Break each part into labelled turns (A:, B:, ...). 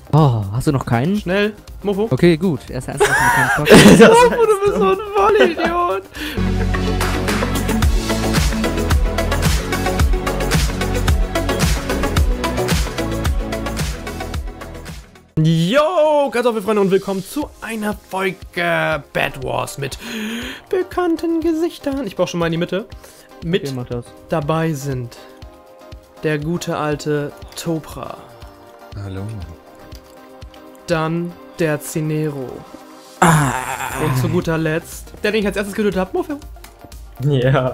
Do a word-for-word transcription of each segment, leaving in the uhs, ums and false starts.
A: Oh, hast du noch keinen?
B: Schnell, Mofo.
A: Okay, gut. Erst ernsthaft mit keinen Stock.
B: Mofo, du bist so ein Vollidiot. Yo, Kartoffelfreunde und willkommen zu einer Folge Bed Wars mit bekannten Gesichtern. Ich brauche schon mal in die Mitte. Mit
A: Okay, mach das.
B: dabei sind der gute alte Topra.
C: Hallo.
B: Dann der Cinero. Und zu guter Letzt, der, den ich als erstes getötet habe, Mofo.
D: Ja.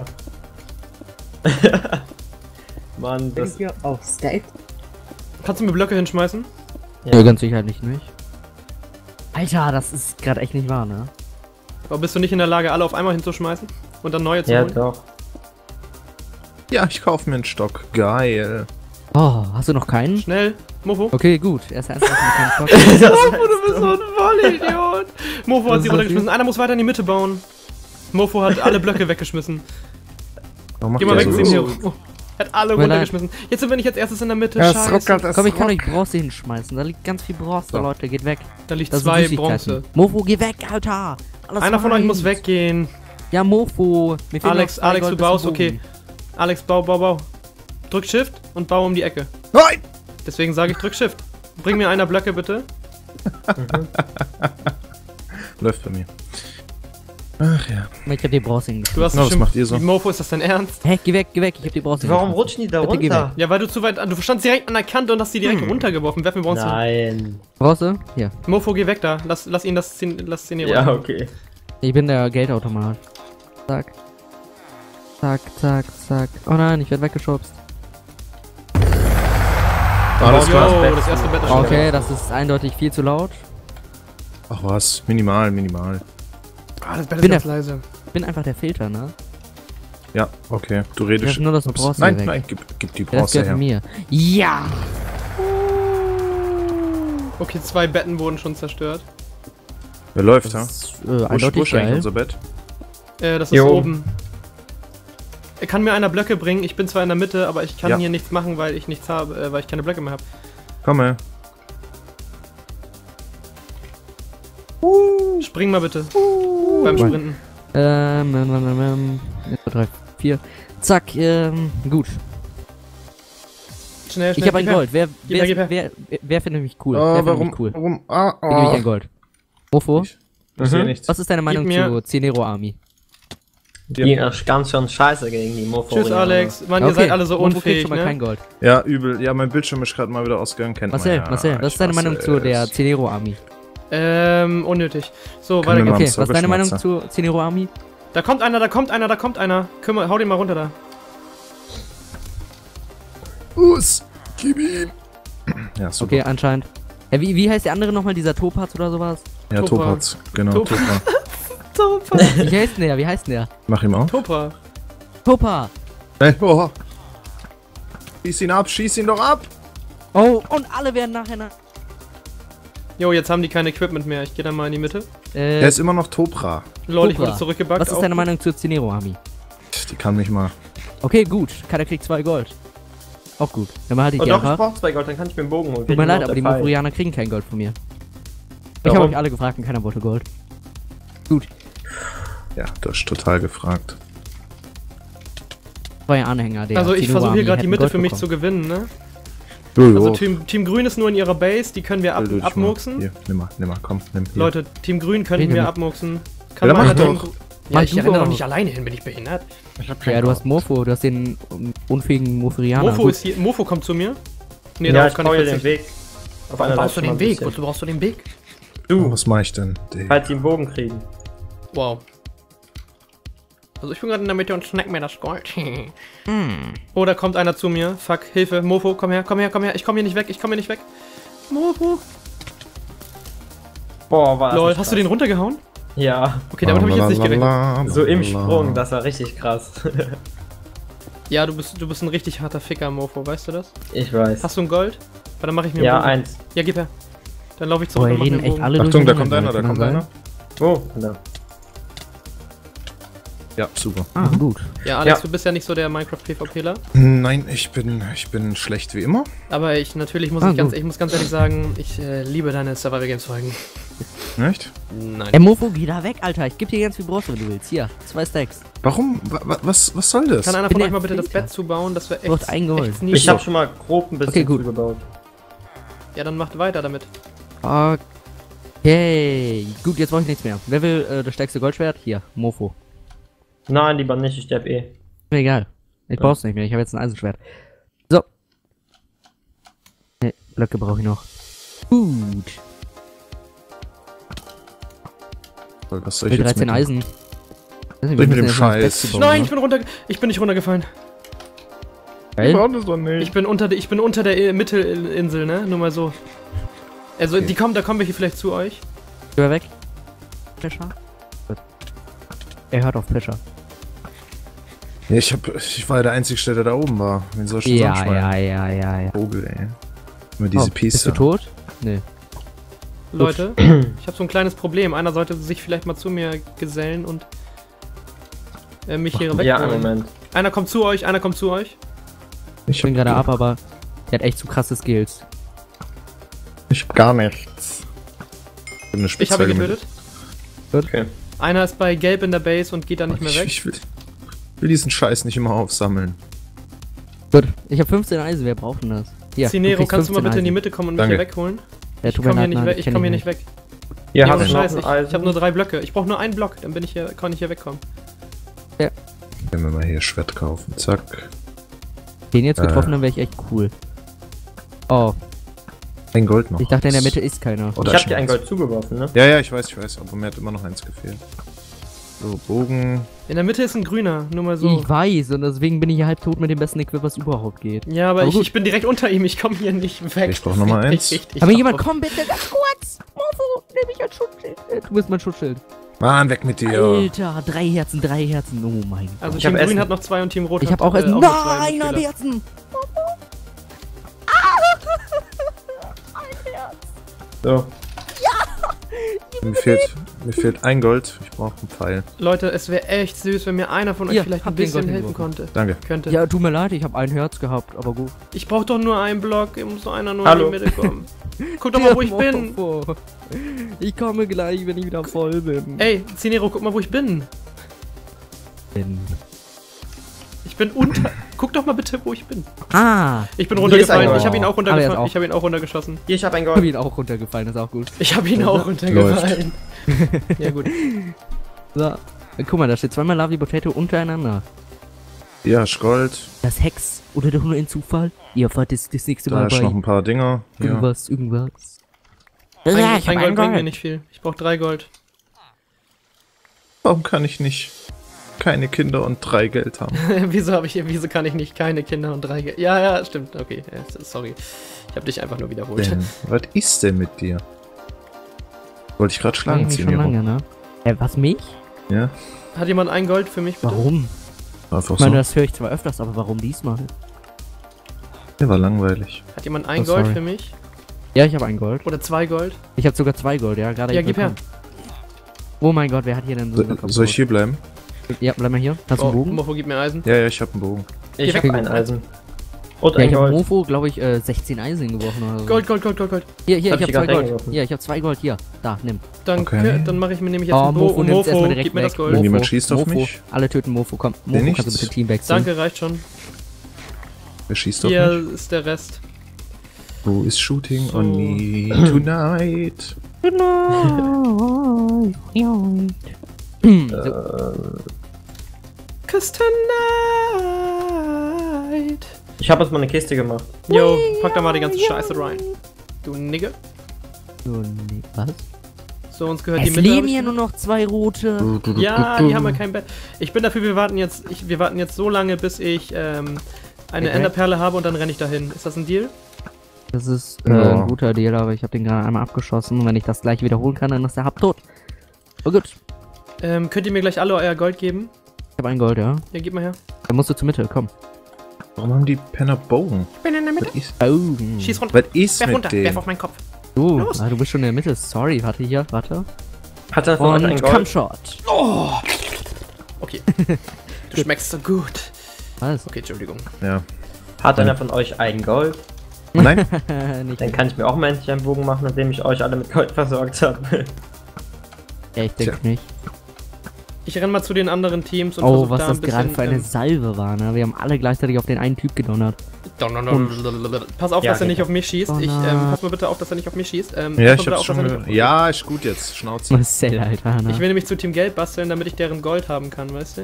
D: Mann, das...
A: hier auf State?
B: Kannst du mir Blöcke hinschmeißen?
A: Ja, ganz sicher nicht, nicht. Alter, das ist gerade echt nicht wahr, ne?
B: Aber bist du nicht in der Lage, alle auf einmal hinzuschmeißen? Und dann neue zu
D: Ja,
B: holen?
D: doch.
C: Ja, ich kaufe mir einen Stock. Geil.
A: Oh, hast du noch keinen?
B: Schnell, Mofo.
A: Okay, gut. Erst ernsthaft mit keinen Stock.
B: Mofo, du bist so ein Vollidiot. Mofo hat sie runtergeschmissen. Einer muss weiter in die Mitte bauen. Mofo hat alle Blöcke weggeschmissen.
C: Warum macht
B: Geh mal
C: der
B: weg,
C: so?
B: Cinero. Oh, hat alle
A: Tut mir
B: runtergeschmissen. Jetzt sind wir nicht als erstes in der Mitte.
C: Ja, es
B: Scheiße.
C: ruckelt, es
A: Komm, ich kann euch
C: ruckelt.
A: Bronze hinschmeißen. Da liegt ganz viel Bronze,
C: So.
A: Leute. Geht weg.
B: Da liegt
A: Das sind
B: zwei
A: Süßigkeiten.
B: Bronze.
A: Mofo, geh weg, Alter. Alles
B: Einer von euch
A: meins.
B: muss weggehen.
A: Ja, Mofo. Mir fehlen
B: Alex,
A: noch zwei
B: Alex,
A: Gold
B: du
A: bis
B: baust,
A: zum
B: okay.
A: Bogen.
B: Alex, bau, bau, bau. Drück Shift und bau um die Ecke.
C: Nein!
B: Deswegen sage ich, drück Shift. Bring mir einer Blöcke, bitte.
C: Läuft bei mir. Ach ja.
A: Ich hab die Bronze hingeschmissen.
B: Du hast
C: Na, was
B: bestimmt-
C: macht ihr so?
B: Mofo, ist das dein Ernst?
A: Hä, geh weg, geh weg. Ich hab die Bronze
D: Warum
A: hingeschmissen.
D: rutschen die da
A: Bitte geh
D: runter?
B: Ja, weil du zu weit an. Du standst direkt an der Kante und hast die direkt
C: Hm.
B: runtergeworfen. Werfen wir Bronze.
D: Nein.
A: Bronze? Hier.
B: Mofo, geh weg da. Lass, lass ihn das Szene- lass Cinero.
D: Ja, okay.
A: Ich bin der Geldautomat. Zack. Zack, zack, zack. Oh nein, ich werde weggeschubst.
C: Alles
B: Yo,
C: klar.
B: das erste Bett ist schon
A: Okay, das ist eindeutig viel zu laut.
C: Ach was, minimal, minimal.
B: Ah, das Bett ist
A: Bin
B: ganz
A: der-
B: leise.
A: Ich bin einfach der Filter, ne?
C: Ja, okay. Du
A: Ich
C: redest
A: hab nur das
C: Ups.
A: Bronze
C: Nein,
A: weg.
C: nein, gib, gib die
A: Ja, das
C: Bronze
A: gehört
C: her.
A: von mir. Ja!
B: Okay, zwei Betten wurden schon zerstört.
C: Wer läuft, ha?
A: Das ist äh,
C: Wo ist- wo
A: eindeutig
C: ist eigentlich
A: geil.
C: unser Bett?
B: Äh, das ist
D: Jo.
B: oben. Er kann mir einer Blöcke bringen. Ich bin zwar in der Mitte, aber ich kann
C: Ja.
B: hier nichts machen, weil ich nichts habe, äh, weil ich keine Blöcke mehr habe.
C: Komm her.
B: Spring mal bitte. Beim Sprinten.
A: Ähm, ähm, ähm, ähm, eins, zwei, drei, vier. Zack, ähm, gut.
B: Schnell, schnell.
A: Ich habe ein
B: gib her.
A: Gold. Wer,
B: Gib her, gib
A: wer,
B: her.
A: wer, wer findet mich cool?
C: Oh,
A: wer findet
C: warum?
A: mich cool?
C: Warum? Ah,
A: Dann gebe ich
C: ah.
A: ein Gold. Mofo,
C: Ich, ich sehe
D: Mhm.
C: nichts.
A: was ist deine Meinung
B: mir-
A: zu Cinero Army?
D: Die ist ganz schön scheiße gegen die Mofo.
B: Tschüss, Alex. Mann, ihr seid alle so
A: Mofo kriegt
B: unfähig,
A: schon mal
B: ne?
A: kein Gold.
C: Ja, übel. Ja, mein Bildschirm ist gerade mal wieder ausgegangen. Kennt
A: Marcel,
C: man ja.
A: Marcel, was
C: Ich
A: ist deine
C: hasse
A: Meinung zu der
C: es.
A: Cinero Army?
B: Ähm, unnötig. So,
C: Können
B: weiter
C: wir
B: geht's.
C: mal-
A: Okay, was ist deine
C: Service
A: Meinung
C: Schmatzer.
A: zu Cinero Army?
B: Da kommt einer, da kommt einer, da kommt einer. Kümmer, hau den mal runter da.
C: Us, gib ihm. Ja, super.
A: Okay, anscheinend. Ja, wie, wie heißt der andere nochmal, dieser Topaz oder sowas?
C: Ja,
B: Topra.
C: Topaz. Genau,
B: Topra.
C: Topra.
B: Topra.
A: Wie heißt denn der? Wie heißt denn der?
C: Mach ihm auf.
B: Topra.
A: Topa!
C: Hey, oh. Schieß ihn ab, schieß ihn doch ab.
A: Oh, und alle werden nachher nach.
B: Jo, jetzt haben die kein Equipment mehr. Ich gehe dann mal in die Mitte.
A: Äh,
C: Er ist immer noch Topra.
B: Lol, ich
A: Topra.
B: wurde zurückgebackt.
A: was ist
B: Auch
A: deine
B: gut.
A: Meinung zur Cinero Army?
C: Die kann mich mal.
A: Okay, gut. Keiner kriegt zwei Gold. Auch gut. Dann behalte ich
D: Oh
A: die
D: doch, ich
A: einfach.
D: brauch zwei Gold, dann kann ich mir einen Bogen holen.
A: Tut mir leid, aber die Mofurianer kriegen kein Gold von mir. Ich habe
D: Warum?
A: euch alle gefragt und keiner wollte Gold. Gut.
C: Ja, du hast total gefragt.
A: Zwei Anhänger, der
B: Also ich
A: Cinero
B: versuche hier
A: Army
B: gerade die
A: hätten
B: Mitte
A: Gold
B: für mich
A: bekommen.
B: zu gewinnen, ne?
C: Jojo.
B: Also Team, Team Grün ist nur in ihrer Base, die können wir ab,
C: Will du dich
B: abmurksen.
C: mal- Hier, nimm mal, nimm mal, komm, nimm hier.
B: Leute, Team Grün könnten
A: Rede
B: wir
A: mit-
B: abmurksen. Kann
C: Ja,
B: mal
C: mach
B: einer Team
C: doch.
B: Gr-
A: Mach
B: Ja, ich
A: du
B: renne doch
A: doch.
B: nicht alleine hin, bin ich behindert.
C: Ich hab
A: Ja, du hast Mofo, du hast den um, unfähigen Mofurianer.
B: Mofo
A: Gut.
B: ist hier, Mofo kommt zu mir. Nee,
D: Ja,
B: darauf
D: ich
B: kann
D: baue
B: ich
D: dir den
B: verzichten.
D: Weg. Auf
B: Warum
D: einer
B: brauchst du
D: Seite
B: den
D: mal ein
B: Weg?
D: bisschen.
B: Wozu brauchst du den Weg?
C: Du, was mach ich denn? Digga.
D: Falls die einen Bogen kriegen.
B: Wow. Also ich bin gerade in der Mitte und schneck mir das Gold. Oh, da kommt einer zu mir. Fuck, Hilfe. Mofo, komm her, komm her, komm her. Ich komm hier nicht weg, ich komm hier nicht weg. Mofo.
D: Boah, war das
B: Lol,
D: nicht
B: hast du
D: krass.
B: den runtergehauen?
D: Ja,
B: Okay, damit habe ich jetzt nicht gerechnet.
D: so im Sprung, das war richtig krass.
B: Ja, du bist, du bist ein richtig harter Ficker, Mofo, weißt du das?
D: Ich weiß.
B: Hast du ein Gold? Weil dann mache ich mir
D: Ja,
B: einen Bogen.
D: eins.
B: Ja, gib her. Dann laufe ich
A: Boah,
B: zurück
A: die
B: und mach mir
A: reden
B: einen
A: echt
B: Bogen.
A: alle
C: Achtung, da
A: durcheinander,
C: kommt einer, da
A: kann
C: kommt
A: das
C: einer.
A: sein?
D: Oh, da.
C: Ja, super.
A: Ah, gut.
B: Ja, Alex,
D: Ja.
B: du bist ja nicht so der Minecraft-PvPler.
C: Nein, ich bin, ich bin schlecht wie immer.
B: Aber ich, natürlich muss
A: Ah,
B: ich ganz,
A: gut.
B: ich muss ganz ehrlich sagen, ich äh, liebe deine Survival Games Folgen.
C: Nicht?
B: Nein.
A: Ey, Mofo, geh da weg, Alter. Ich geb dir ganz viel Brust, wenn du willst. Hier, zwei Stacks.
C: Warum? Wa- wa- Was, was soll das?
B: Kann einer
A: bin
B: von
A: der
B: euch mal bitte das
A: Filter.
B: Bett zubauen? Das wäre
A: Wird
B: echt,
A: eingeholt.
B: echt niedlich.
D: Ich habe schon mal grob ein bisschen
A: Okay, gut.
D: zugebaut.
B: Ja, dann macht weiter damit.
A: Okay. Gut, jetzt brauche ich nichts mehr. Wer will äh, das stärkste Goldschwert? Hier, Mofo.
D: Nein, lieber nicht, ich sterb eh.
A: Mir egal. Ich brauch's nicht mehr. Ich habe jetzt ein Eisenschwert. So. Ne, Blöcke brauche ich noch. Gut.
C: Was soll
A: Ich
C: ich
A: will
C: jetzt
A: dreizehn
C: mit?
A: Eisen. Weiß nicht, wir
C: Mit
A: müssen
C: dem
A: jetzt mal das Bett
C: Scheiß.
A: zubauen,
B: Nein,
A: ne?
B: ich bin runter, ich bin nicht runtergefallen.
A: Geil.
C: das doch nicht.
B: Ich bin unter, der- ich bin unter der Mittelinsel, ne? Nur mal so. Also,
C: Okay.
B: die kommen, da kommen wir hier vielleicht zu euch.
A: Geh mal weg. Fischer. Gut. Er hört auf Fischer.
C: Ja, ich, hab, ich war ja der einzige, der da oben war. Wen soll ich denn
A: Ja,
C: sonst
A: ja, ja, ja, ja.
C: Vogel, ey. Immer diese
A: Oh, bist du
C: Piste.
A: tot? Nee.
B: Leute, ich habe so ein kleines Problem. Einer sollte sich vielleicht mal zu mir gesellen und äh, mich hier
D: Ja, einen
B: wegholen.
D: Moment.
B: Einer kommt zu euch, einer kommt zu euch.
C: Ich
A: Ich bin
C: hab,
A: gerade ab, aber der hat echt zu krasse Skills.
C: ich hab gar nichts. Ich hab eine
B: Ich habe
C: Spitzhacke
B: ihn
C: mit-
B: getötet.
D: Okay.
B: Einer ist bei Gelb in der Base und geht dann nicht mehr
C: ich,
B: weg.
C: ich will, will diesen Scheiß nicht immer aufsammeln.
A: Gut, ich habe fünfzehn Eisen, wer braucht denn das? Hier,
B: Cinero,
A: kriegst
B: kannst du mal
A: fünfzehn
B: bitte in die
A: Eisen.
B: Mitte kommen und
C: Danke.
B: mich hier wegholen?
A: Ja,
B: Ich
A: tut mir
B: komme hier
A: leid,
B: nicht
A: nein,
B: weg, ich
A: kenn
B: komme hier
A: ihn
B: nicht weg.
D: Ihr
B: Ja,
D: habt
B: ohne
D: noch
B: Scheiß,
D: ein
B: ich,
D: Eisen.
B: ich habe nur drei Blöcke. Ich brauche nur einen Block, dann bin ich hier, kann ich hier wegkommen.
C: Wenn wir mal hier Schwert kaufen. Zack.
A: Den jetzt
C: Äh.
A: getroffen, dann wäre ich echt cool. Oh,
C: Ein Gold noch.
A: ich dachte in der Mitte ist keiner.
C: Oder
D: Ich hab dir ein
C: schon
D: Gold zugeworfen, ne?
C: Ja, ja, ich weiß, ich weiß, aber mir hat immer noch eins gefehlt. So, Bogen.
B: In der Mitte ist ein grüner, nur mal so.
A: Ich weiß, und deswegen bin ich hier halb tot mit dem besten Equip, was überhaupt geht.
B: Ja, aber,
A: Aber
B: ich,
A: gut.
B: ich bin direkt unter ihm, ich komme hier nicht weg.
C: Ich brauch noch mal
B: Das
C: eins.
B: regt mich
A: Aber
B: richtig
A: jemand,
B: auf.
A: komm bitte, ganz kurz! Mofo, nimm mich als Schutzschild. Äh, Du bist mein Schutzschild.
C: Mann, weg mit dir.
A: Alter, drei Herzen, drei Herzen. Oh mein Gott.
B: Also
D: Ich
B: Team
D: hab
B: Grün
D: Essen.
B: hat noch zwei und Team Rot
A: Ich
B: hat
A: hab auch
B: äh,
A: Essen.
B: noch zwei
A: Nein, ein
B: Mitspieler.
A: Herzen!
D: So.
C: Mir fehlt, mir fehlt ein Gold. Ich brauche einen Pfeil.
B: Leute, es wäre echt süß, wenn mir einer von euch
A: Hier,
B: vielleicht ein
A: habt ihr ein
B: bisschen
A: Gold
B: helfen
A: hingeworfen?
B: konnte.
C: Danke.
B: Könnte.
A: Ja, tut mir leid, ich habe ein Herz gehabt, aber gut.
B: Ich brauche doch nur einen Block, muss so einer nur
D: Hallo.
B: in die Mitte kommen. Guck doch mal, wo ich bin.
A: Mofo. Ich komme gleich, wenn ich wieder voll bin.
B: Ey, Cinero, guck mal, wo ich bin.
A: bin.
B: Ich bin unter. Guck doch mal bitte, wo ich bin.
A: Ah!
B: Ich bin
D: Hier
B: runtergefallen.
D: ist ein
B: Ich habe ihn auch
A: Aber er ist
B: runtergefallen.
A: auch-
B: Ich habe ihn auch runtergeschossen.
D: Hier, ich hab ein
A: Ich hab
D: Gold.
A: ihn auch runtergefallen, ist auch gut.
B: Ich habe ihn auch runtergefallen. Ja gut.
A: So. Guck mal, da steht zweimal Lovely Potato untereinander.
C: Ja, ist Gold.
A: Das Hex oder doch nur ein Zufall? Ihr erfahrt das, das nächste
C: Da
A: Mal
C: ist
A: bei
C: noch ein paar Dinger. Ja.
A: irgendwas, irgendwas.
B: Ein,
A: Ja, ich hab
B: ein Gold
A: einen
B: bringt mir
A: Gold.
B: nicht viel. Ich brauche drei Gold.
C: Warum kann ich nicht keine Kinder und drei Geld haben?
B: wieso habe ich wieso kann ich nicht keine Kinder und drei Ge Ja, ja, stimmt. Okay, ja, sorry. Ich habe dich einfach nur wiederholt.
C: Denn, was ist denn mit dir? Wollte ich gerade schlagen,
A: Eigentlich schon
C: Cinero.
A: lange, ne? Äh, was, mich?
C: Ja,
B: Hat jemand ein Gold für mich, bitte?
A: Warum?
C: einfach
A: Ich meine,
C: so.
A: das höre ich zwar öfters, aber warum diesmal?
C: Der war langweilig.
B: Hat jemand ein
A: Oh,
B: Gold
A: sorry.
B: für mich?
A: Ja, ich habe ein Gold.
B: Oder zwei Gold?
A: Ich habe sogar zwei Gold, ja, gerade
B: Ja,
A: eben
B: gib her.
A: bekommen. Oh mein Gott, wer hat hier denn so
C: So,
A: einen
C: soll ich hier bleiben?
A: Ja, bleib mal hier. Hast du
B: Oh,
A: einen Bogen?
B: Mofo, gib mir Eisen.
C: Ja, ja, ich hab einen Bogen.
D: Ich
B: Geh
D: hab
B: weg.
D: ein Eisen. Und
A: Ja,
D: ein
A: ich habe
D: Gold.
A: Mofo, glaube ich, äh, sechzehn Eisen geworfen oder so.
B: Gold, Gold, Gold, Gold, Gold.
A: Hier, hier,
D: Hab
A: ich
D: ich
A: habe
D: grad
A: zwei Gold.
D: reingeworfen.
A: Hier, ich habe zwei Gold. Hier, da, nimm.
B: Danke.
C: Okay.
B: Dann mache ich mir nämlich jetzt
A: Oh,
B: ein Bo
A: Mofo nimmt's
B: Mofo,
A: erstmal direkt
B: gib mir
A: weg.
B: das Gold.
C: Wenn jemand schießt auf
A: Mofo.
C: mich?
A: Alle töten Mofo, komm. Mofo, kannst du
C: nichts.
A: bitte Team wechseln.
B: Danke, reicht schon.
C: Wer schießt auf
B: Hier
C: mich?
B: ist der Rest.
C: Who is shooting
B: So.
C: on me tonight?
A: Hm,
C: Äh,
A: so.
B: Cause tonight.
D: Ich hab jetzt mal eine Kiste gemacht.
B: Yo, pack da mal die ganze Scheiße rein. Du Nigger.
A: So, nee, was?
B: So, uns gehört die
A: Es
B: Mitte.
A: leben
B: hab ich
A: hier nur
B: gemacht.
A: noch zwei rote.
B: Ja, die haben ja kein Bett. Ich bin dafür, wir warten jetzt, ich, wir warten jetzt so lange, bis ich ähm, eine
A: Okay.
B: Enderperle habe und dann renne ich dahin. Ist das ein Deal?
A: Das ist äh,
C: Ja.
A: ein guter Deal, aber ich habe den gerade einmal abgeschossen. Und wenn ich das gleich wiederholen kann, dann ist der Hub tot. Oh gut.
B: Ähm, könnt ihr mir gleich alle euer Gold geben?
A: Ich habe ein Gold, ja.
B: Ja, gib mal her.
A: Dann musst du zur Mitte, komm.
C: Warum haben die Penner Bogen?
B: Ich bin in der Mitte.
C: Was ist,
A: Oh.
B: Schieß runter.
C: was ist
B: Werf
C: mit
B: runter. Werf
C: dem?
B: auf meinen Kopf.
A: Du,
B: Los.
A: ah, du bist schon in der Mitte. Sorry, warte hier, warte.
D: Hat er von euch ein
A: Und
D: Gold?
A: Kampfshot.
B: Oh, Okay. Du schmeckst so gut.
A: Was?
B: Okay, Entschuldigung.
C: Ja.
D: Hat einer von euch ein Gold?
C: Nein?
A: Nicht.
D: Dann kann ich mir auch mal endlich einen Bogen machen, nachdem ich euch alle mit Gold versorgt habe.
A: Ja, ich denke nicht.
B: Ich renn mal zu den anderen Teams und
A: Oh,
B: versuch
A: was
B: da
A: das
B: ein
A: gerade
B: bisschen...
A: für eine
B: ähm,
A: Salve war, ne? Wir haben alle gleichzeitig auf den einen Typ gedonnert.
B: Pass auf,
D: Ja,
B: dass er
D: geht
B: nicht
D: ja.
B: auf mich schießt. Ich, ähm, pass mal bitte auf, dass er nicht auf mich schießt. Ähm,
C: Ja,
B: pass
C: ich
B: mal bitte
C: hab's
B: auf, dass
C: schon
B: er nicht
C: gehört.
B: auf-
C: Ja, ist gut jetzt. Schnauze.
A: Marcel, Alter, ne?
B: Ich will nämlich zu Team Gelb basteln, damit ich deren Gold haben kann, weißt du?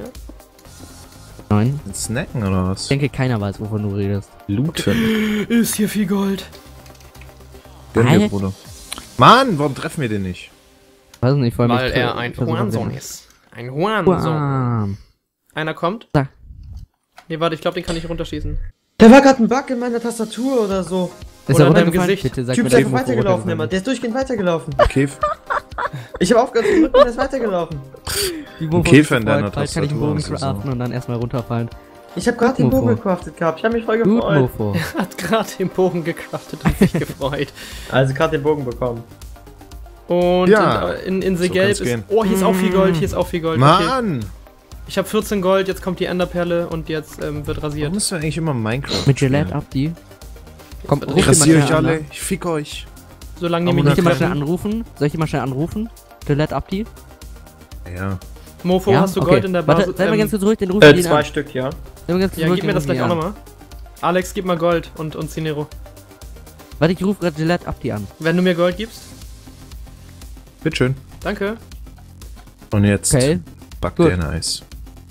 A: Nein.
C: Ein Snacken oder was?
A: Ich denke, keiner weiß, wovon du redest.
C: Looten.
B: Ist hier viel Gold.
C: Gönn
A: Ei.
C: dir, Bruder. Mann, warum treffen wir den nicht?
A: Weiß nicht, vor allem
B: Weil
A: ich-
B: er ein
A: ich versuche
B: Huanson
A: den-
B: ist. Ein Huanson.
A: Bam.
B: Einer kommt?
A: Da.
B: Nee, warte, ich glaube, den kann ich runterschießen.
D: Da war gerade ein Bug in meiner Tastatur oder so.
A: Ist
B: Oder
A: er
B: in deinem
A: runtergefallen?
B: Gesicht.
A: Bitte sag
D: Typ
A: mir,
D: ist
A: dass
D: einfach
A: du
D: weitergelaufen
A: runtergefallen
D: immer. Der ist durchgehend weitergelaufen.
C: Käf
D: Ich habe aufgehört zu drücken und er ist weitergelaufen.
A: bist. Die
C: Ein
A: Wurf
C: Käfer
A: ist
C: in deiner
A: gefreut, bald kann ich einen
C: Tastatur,
A: Bogen
C: das ist so.
A: craften und dann erstmal runterfallen.
D: Ich habe gerade den
A: Mofo.
D: Bogen gecraftet gehabt. Ich habe mich voll
A: Gut,
D: gefreut.
A: Mofo.
B: Hat gerade den Bogen gecraftet und sich gefreut.
D: Also gerade den Bogen bekommen.
B: Und
C: Ja,
B: in, in Insel
C: so
B: Gelb
C: kann's
B: ist...
C: gehen.
B: Oh, hier ist auch viel Gold, hier ist auch viel Gold. Okay.
C: Mann!
B: Ich habe vierzehn Gold, jetzt kommt die Enderperle und jetzt ähm, wird rasiert.
C: Warum müssen wir eigentlich immer Minecraft
A: Mit Gillette
C: spielen?
A: ab, die. Komm,
B: wird
A: ruf
C: Ich
A: ihn mal
C: rasiere
A: schnell
C: euch
A: an,
C: alle.
A: ne?
C: Ich fick euch.
B: Solange die mich
A: Soll ich
B: nicht
A: dir mal schnell
B: treffen.
A: anrufen? Soll ich dir mal schnell anrufen? Gillette ab, die.
C: Ja.
B: Mofo, hast du
A: Okay.
B: Gold in der Basis?
A: Warte, sei mal
B: Ähm,
A: ganz kurz ruhig, den ruf
D: Äh,
A: ich ihn
D: zwei
A: an.
D: Stück, ja.
A: Sei mal ganz kurz
B: ja,
A: ruhig,
B: gib mir
A: den
B: das
A: ruf ich
B: gleich auch
A: an.
B: nochmal. Alex, gib mal Gold und, und Cinero.
A: Warte, ich rufe gerade Gillette ab, die an.
B: Wenn du mir Gold gibst.
C: Bitteschön.
B: Danke.
C: Und jetzt
A: Okay.
C: backt
A: Gut.
C: der ein Eis.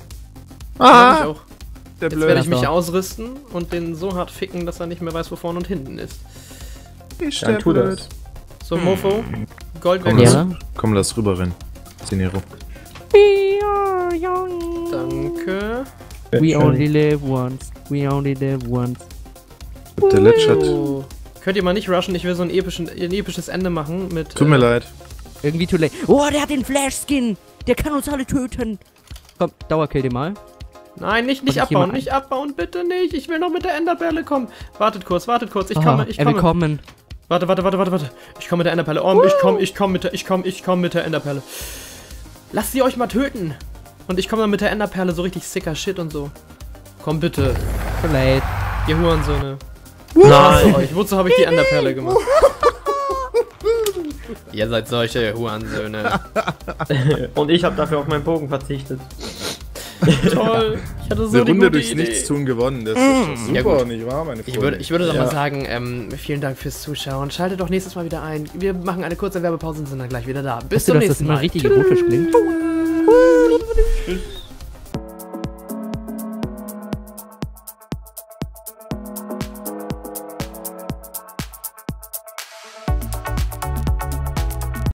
B: Ah! Ich
C: Ah!
B: auch.
C: Der
B: Jetzt werde
C: Blöde.
B: ich mich
A: Blöde.
B: ausrüsten und den so hart ficken, dass er nicht mehr weiß, wo vorne und hinten ist.
C: Ich
D: Dann
C: der
D: tu
C: Blöd.
D: das.
B: So, Mofo. Gold
C: Komm,
B: weg.
A: Ja.
C: lass, komm, lass rüberrennen. Zinero.
A: We are young.
B: Danke.
A: We only live once. We only live once.
C: Der Letschert.
B: So. Könnt ihr mal nicht rushen? Ich will so ein, epischen, ein episches Ende machen mit...
C: Tut mir
B: äh,
C: leid.
A: Irgendwie too late. Oh, der hat den Flash-Skin. Der kann uns alle töten. Komm, Dauerkill den mal.
B: Nein, nicht, nicht
A: Und ich geh
B: abbauen,
A: mal ein-
B: nicht abbauen, bitte nicht. Ich will noch mit der Enderperle kommen. Wartet kurz, wartet kurz. Ich
A: Ah,
B: komme, ich
A: er will
B: komme.
A: kommen.
B: Warte, warte, warte, warte, warte. Ich komme mit der Enderperle. Oh, ich komme, ich komme mit der, ich komme, ich komme mit der Enderperle. Lasst sie euch mal töten. Und ich komme dann mit der Enderperle so richtig sicker Shit und so. Komm bitte,
A: Too late.
B: ihr Hurensöhne. Ich hasse
D: Nein.
B: euch. Wozu habe ich die Enderperle gemacht? Ihr seid solche Hurensöhne.
D: Und ich habe dafür auf meinen Bogen verzichtet.
B: Toll. Ich hatte so
C: Diese
B: die
C: Runde
B: gute
C: durchs
B: Idee.
C: Nichtstun gewonnen. Das ist doch super,
B: Ja, gut.
C: nicht wahr, meine Freunde?
B: Ich würde, ich würde doch
D: Ja.
B: mal sagen, ähm, vielen Dank fürs Zuschauen. Schaltet doch nächstes Mal wieder ein. Wir machen eine kurze Werbepause und sind dann gleich wieder da. Bis
A: Weißt du,
B: zum
A: dass das
B: nächsten
A: immer
B: Mal.
A: richtig erotisch klingt?
B: Tschüss.